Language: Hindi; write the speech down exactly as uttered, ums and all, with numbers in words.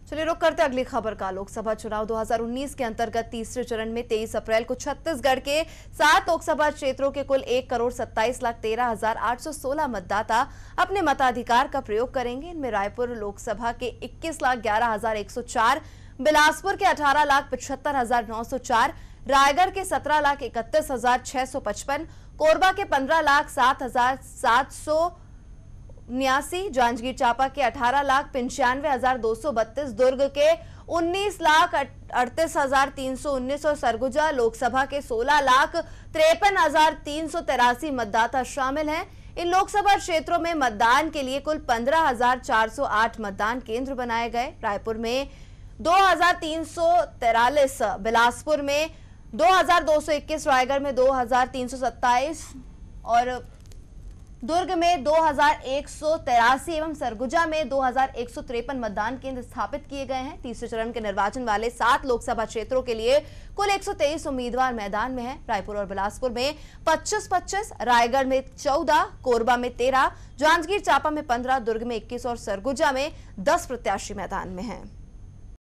चलिए रुक करते अगली खबर का। लोकसभा चुनाव दो हज़ार उन्नीस के अंतर्गत तीसरे चरण में तेईस अप्रैल को छत्तीसगढ़ के सात लोकसभा क्षेत्रों के कुल एक करोड़ सत्ताईस लाख तेरह हजार आठ सौ सोलह मतदाता अपने मताधिकार का प्रयोग करेंगे। इनमें रायपुर लोकसभा के इक्कीस लाख ग्यारह हजार एक सौ चार, बिलासपुर के अठारह लाख पचहत्तर हजार नौ सौ चार, रायगढ़ के सत्रह लाख इकतीस हजार छह सौ पचपन, कोरबा के पंद्रह लाख सात हजार सात सौ उन्यासी, जांजगीर चांपा के अठारह लाख पंचानवे हजार दो सौ बत्तीस, दुर्ग के उन्नीस लाख अड़तीस हजार तीन सौ उन्नीस और सरगुजा लोकसभा के सोलह लाख तिरपन हजार तीन सौ तिरासी मतदाता शामिल हैं। इन लोकसभा क्षेत्रों में मतदान के लिए कुल पंद्रह हजार चार सौ आठ मतदान केंद्र बनाए गए। रायपुर में दो हजार तीन सौ तिरालीस, बिलासपुर में दो हजार दो सौ इक्कीस, रायगढ़ में दो हजार तीन सौ सत्ताईस और दुर्ग में दो हजार एक सौ तिरासी एवं सरगुजा में दो हजार एक सौ तिरपन मतदान केंद्र स्थापित किए गए हैं। तीसरे चरण के निर्वाचन वाले सात लोकसभा क्षेत्रों के लिए कुल एक सौ तेईस उम्मीदवार मैदान में हैं। रायपुर और बिलासपुर में पच्चीस पच्चीस, रायगढ़ में चौदह, कोरबा में तेरह, जांजगीर चांपा में पंद्रह, दुर्ग में इक्कीस और सरगुजा में दस प्रत्याशी मैदान में हैं।